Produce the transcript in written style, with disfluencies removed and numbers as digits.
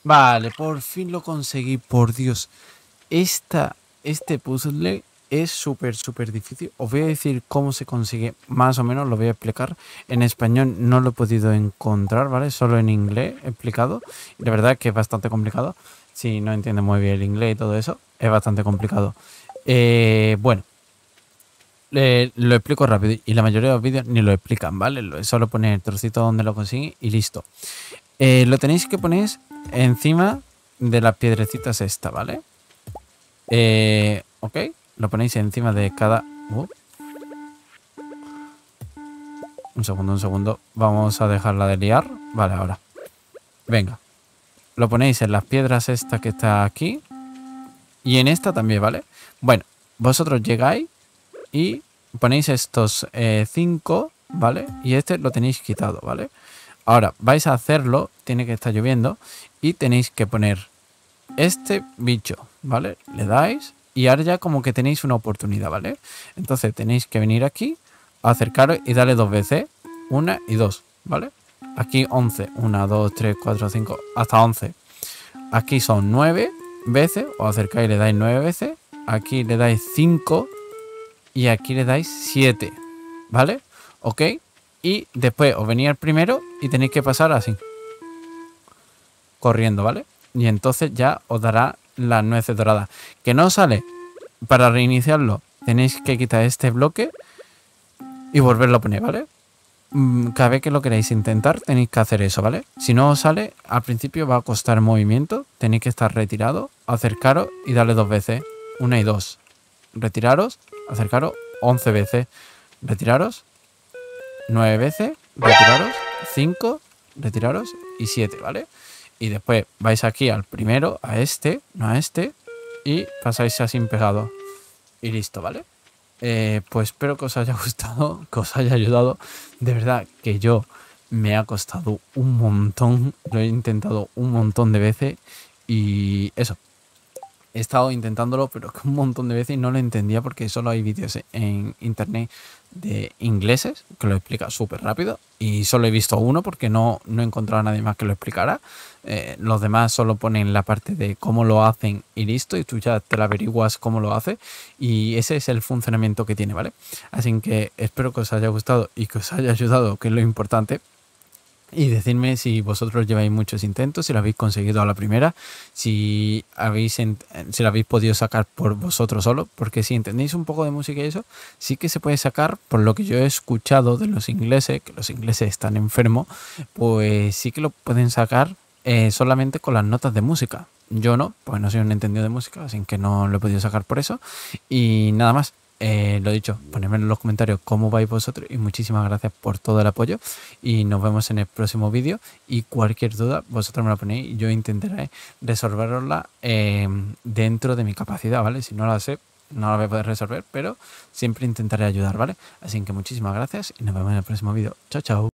Vale, por fin lo conseguí, por Dios. Este puzzle es súper difícil. Os voy a decir cómo se consigue, más o menos lo voy a explicar. En español no lo he podido encontrar, ¿vale? Solo en inglés explicado. Y la verdad es que es bastante complicado. Si no entiendes muy bien el inglés y todo eso, es bastante complicado. Bueno, lo explico rápido y la mayoría de los vídeos ni lo explican, ¿vale? Solo poner el trocito donde lo consiguen y listo. Lo tenéis que poner encima de las piedrecitas esta, ¿vale? Ok, lo ponéis encima de cada... Un segundo. Vamos a dejarla de liar. Vale, ahora. Venga. Lo ponéis en las piedras esta que está aquí. Y en esta también, ¿vale? Bueno, vosotros llegáis y ponéis estos 5, ¿vale? Y este lo tenéis quitado, ¿vale? Ahora, vais a hacerlo, tiene que estar lloviendo, y tenéis que poner este bicho, ¿vale? Le dais y ahora ya como que tenéis una oportunidad, ¿vale? Entonces tenéis que venir aquí, acercaros y darle 2 veces, 1 y 2, ¿vale? Aquí 11, 1, 2, 3, 4, 5, hasta 11. Aquí son 9 veces, os acercáis y le dais 9 veces, aquí le dais 5 y aquí le dais 7, ¿vale? ¿Ok? Y después os venís al primero y tenéis que pasar así, corriendo, ¿vale? Y entonces ya os dará las nueces doradas. Que no sale, para reiniciarlo tenéis que quitar este bloque y volverlo a poner, ¿vale? Cada vez que lo queréis intentar tenéis que hacer eso, ¿vale? Si no os sale, al principio va a costar movimiento, tenéis que estar retirado, acercaros y darle 2 veces, 1 y 2. Retiraros, acercaros 11 veces, retiraros 9 veces, retiraros 5, retiraros y 7, ¿vale? Y después vais aquí al primero, a este, no a este, y pasáis así pegado. Y listo, ¿vale? Pues espero que os haya gustado, que os haya ayudado. De verdad que yo me ha costado un montón, lo he intentado un montón de veces y eso. He estado intentándolo, pero un montón de veces y no lo entendía porque solo hay vídeos en internet de ingleses que lo explica súper rápido y solo he visto uno porque no he encontrado a nadie más que lo explicara. Los demás solo ponen la parte de cómo lo hacen y listo, y tú ya te la averiguas cómo lo hace y ese es el funcionamiento que tiene, ¿vale? Así que espero que os haya gustado y que os haya ayudado, que es lo importante. Y decidme si vosotros lleváis muchos intentos, si lo habéis conseguido a la primera, si lo habéis podido sacar por vosotros solo, porque si entendéis un poco de música y eso, sí que se puede sacar, por lo que yo he escuchado de los ingleses, que los ingleses están enfermos, pues sí que lo pueden sacar solamente con las notas de música. Yo no, pues no soy un entendido de música, así que no lo he podido sacar por eso. Y nada más. Lo dicho, ponedme en los comentarios cómo vais vosotros y muchísimas gracias por todo el apoyo y nos vemos en el próximo vídeo y cualquier duda vosotros me la ponéis y yo intentaré resolverosla dentro de mi capacidad, ¿vale? Si no la sé, no la voy a poder resolver, pero siempre intentaré ayudar, ¿vale? Así que muchísimas gracias y nos vemos en el próximo vídeo. Chao, chao.